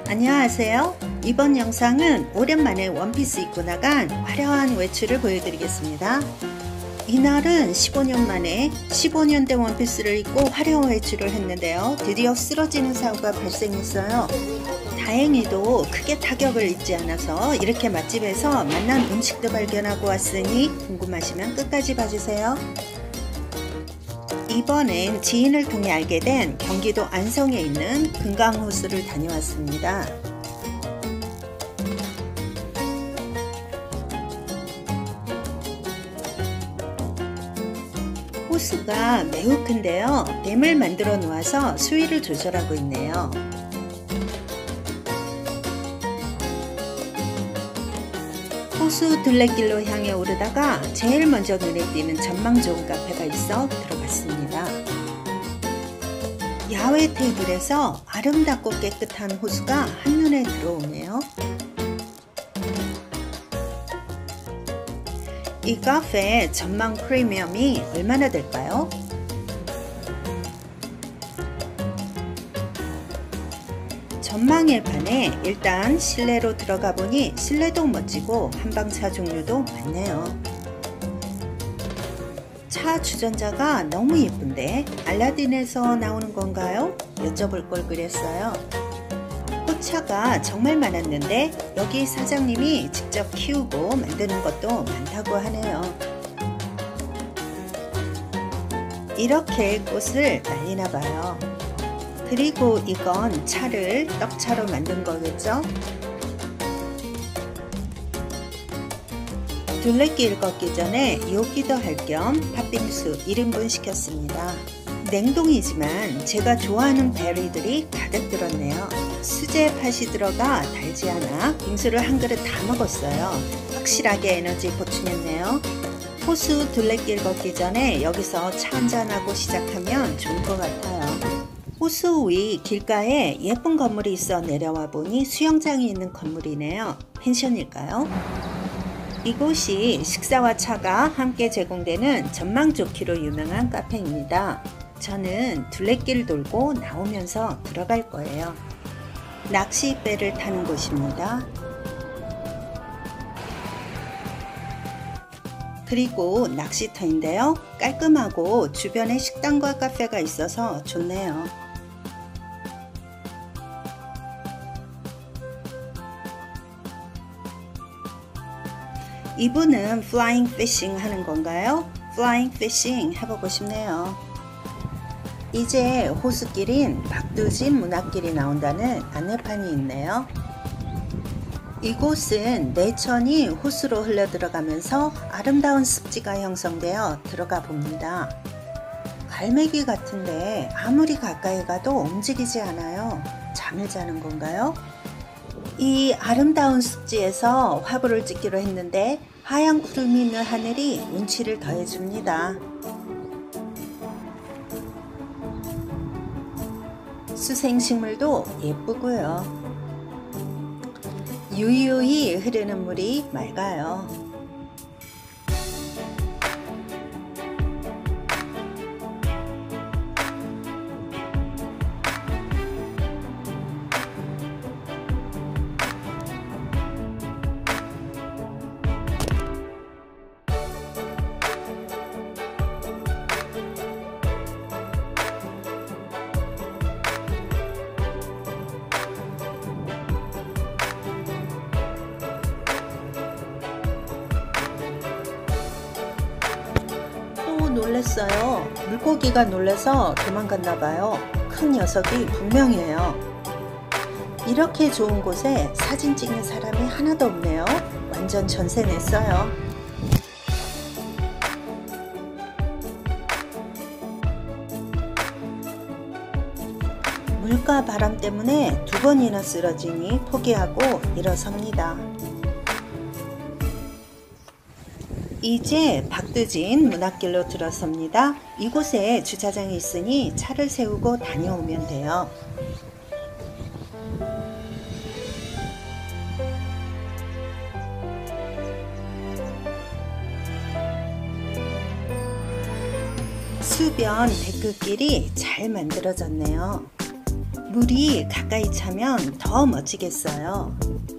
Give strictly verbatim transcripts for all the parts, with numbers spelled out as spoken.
안녕하세요. 이번 영상은 오랜만에 원피스 입고 나간 화려한 외출을 보여드리겠습니다. 이날은 십오 년 만에 십오 년 된 원피스를 입고 화려한 외출을 했는데요. 드디어 쓰러지는 사고가 발생했어요. 다행히도 크게 타격을 입지 않아서 이렇게 맛집에서 맛난 음식도 발견하고 왔으니 궁금하시면 끝까지 봐주세요. 이번엔 지인을 통해 알게 된 경기도 안성에 있는 금강호수를 다녀왔습니다. 호수가 매우 큰데요. 댐을 만들어 놓아서 수위를 조절하고 있네요. 호수 둘레길로 향해 오르다가 제일 먼저 눈에 띄는 전망 좋은 카페가 있어 들어갔습니다. 야외 테이블에서 아름답고 깨끗한 호수가 한눈에 들어오네요. 이 카페의 전망 프리미엄이 얼마나 될까요? 전망에 반해 일단 실내로 들어가 보니 실내도 멋지고 한방차 종류도 많네요. 차 주전자가 너무 예쁜데 알라딘에서 나오는 건가요? 여쭤볼 걸 그랬어요. 꽃차가 정말 많았는데 여기 사장님이 직접 키우고 만드는 것도 많다고 하네요. 이렇게 꽃을 말리나 봐요. 그리고 이건 차를 떡차로 만든 거겠죠? 둘레길 걷기 전에 요기도 할 겸 팥빙수 일 인분 시켰습니다. 냉동이지만 제가 좋아하는 베리들이 가득 들었네요. 수제 팥이 들어가 달지 않아 빙수를 한 그릇 다 먹었어요. 확실하게 에너지 보충했네요. 호수 둘레길 걷기 전에 여기서 차 한잔하고 시작하면 좋을 것 같아요. 호수 위 길가에 예쁜 건물이 있어 내려와 보니 수영장이 있는 건물이네요. 펜션일까요? 이곳이 식사와 차가 함께 제공되는 전망 좋기로 유명한 카페입니다. 저는 둘레길 돌고 나오면서 들어갈 거예요. 낚시배를 타는 곳입니다. 그리고 낚시터인데요. 깔끔하고 주변에 식당과 카페가 있어서 좋네요. 이분은 플라잉 피싱 하는 건가요? 플라잉 피싱 해보고 싶네요. 이제 호수길인 박두진 문화길이 나온다는 안내판이 있네요. 이곳은 내천이 호수로 흘러 들어가면서 아름다운 습지가 형성되어 들어가 봅니다. 갈매기 같은데 아무리 가까이 가도 움직이지 않아요. 잠을 자는 건가요? 이 아름다운 습지에서 화보를 찍기로 했는데 하얀 구름이 있는 하늘이 운치를 더해줍니다. 수생식물도 예쁘고요. 유유히 흐르는 물이 맑아요. 놀랐어요. 물고기가 놀라서 도망갔나봐요. 큰 녀석이 분명해요. 이렇게 좋은 곳에 사진 찍는 사람이 하나도 없네요. 완전 전세 냈어요. 물과 바람 때문에 두 번이나 쓰러지니 포기하고 일어섭니다. 이제 박두진 문화길로 들어섭니다. 이곳에 주차장이 있으니 차를 세우고 다녀오면 돼요. 수변 데크길이 잘 만들어졌네요. 물이 가까이 차면 더 멋지겠어요.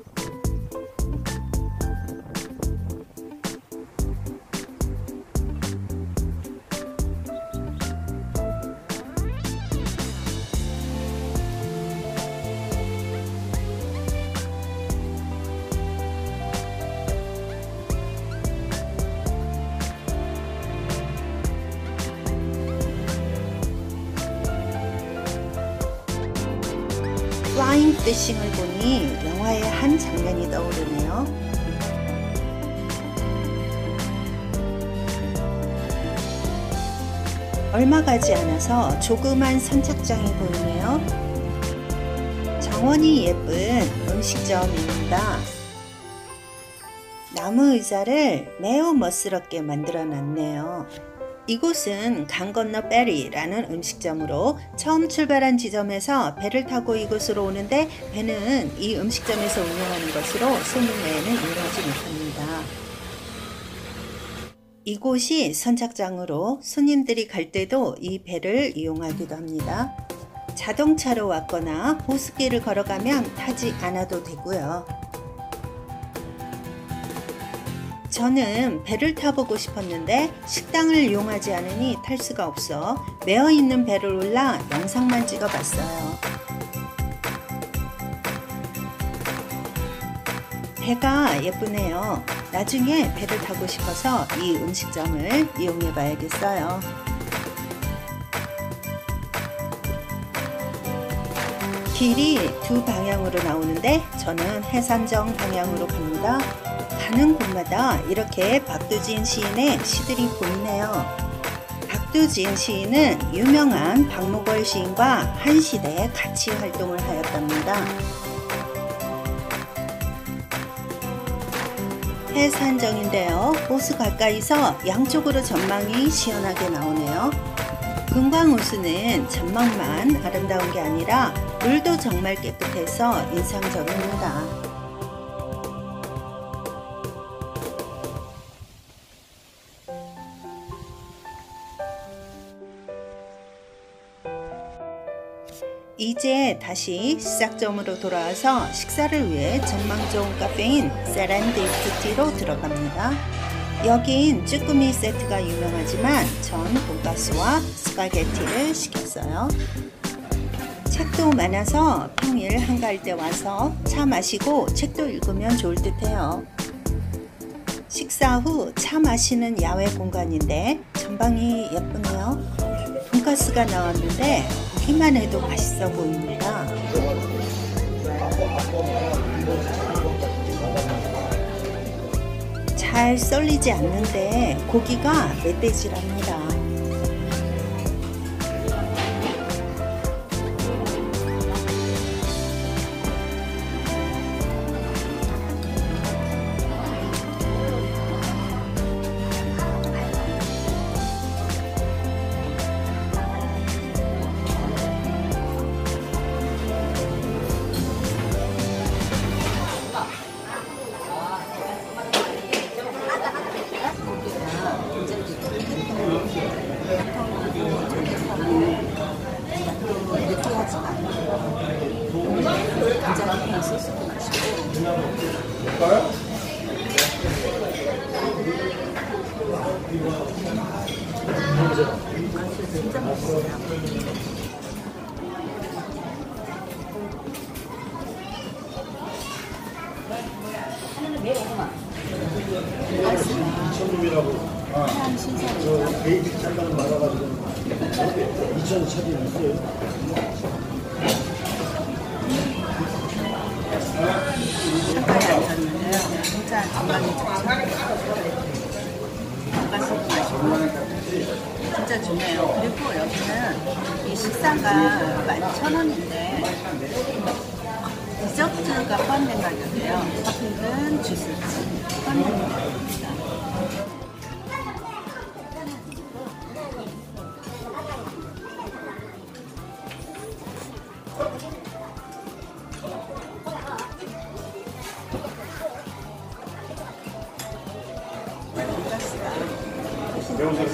플라잉 피싱을 보니 영화의 한 장면이 떠오르네요. 얼마 가지 않아서 조그만 선착장이 보이네요. 정원이 예쁜 음식점입니다. 나무 의자를 매우 멋스럽게 만들어 놨네요. 이곳은 강 건너 베리라는 음식점으로 처음 출발한 지점에서 배를 타고 이곳으로 오는데 배는 이 음식점에서 운영하는 것으로 손님 외에는 이용하지 못합니다. 이곳이 선착장으로 손님들이 갈 때도 이 배를 이용하기도 합니다. 자동차로 왔거나 호수길을 걸어가면 타지 않아도 되고요. 저는 배를 타보고 싶었는데 식당을 이용하지 않으니 탈 수가 없어 매어있는 배를 올라 영상만 찍어봤어요. 배가 예쁘네요. 나중에 배를 타고 싶어서 이 음식점을 이용해 봐야겠어요. 길이 두 방향으로 나오는데 저는 해산정 방향으로 갑니다. 가는 곳마다 이렇게 박두진 시인의 시들이 보이네요. 박두진 시인은 유명한 박목월 시인과 한 시대에 같이 활동을 하였답니다. 해산정인데요. 호수 가까이서 양쪽으로 전망이 시원하게 나오네요. 금광호수는 전망만 아름다운 게 아니라 물도 정말 깨끗해서 인상적입니다. 이제 다시 시작점으로 돌아와서 식사를 위해 전망 좋은 카페인 세렌디피티로 들어갑니다. 여긴 쭈꾸미 세트가 유명하지만 전 돈가스와 스파게티를 시켰어요. 책도 많아서 평일 한가할 때 와서 차 마시고 책도 읽으면 좋을 듯해요. 식사 후 차 마시는 야외 공간인데 전방이 예쁘네요. 돈가스가 나왔는데 보기만 해도 맛있어 보입니다. 잘 썰리지 않는데 고기가 멧돼지랍니다. 진짜 맛있어요. 이천금이라고 아, 저 베이직 잠깐 말아가지고 이천 차이 났어요. 잠깐이 앉았는데요. 진짜 건강이 좋죠. 돈가스도 맛있고 진짜 좋네요. 그리고 여기는 이 식사가 만 천 원인데 디저트가 포함된 가격이에요. 커피든 주스든 포함된 가격입니다.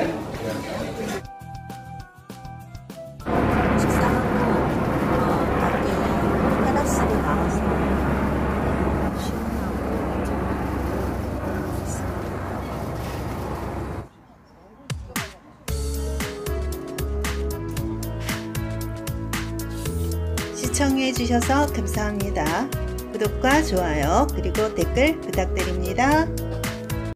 식사하고 어, 시청해 주셔서 감사합니다. 구독과 좋아요 그리고 댓글 부탁드립니다.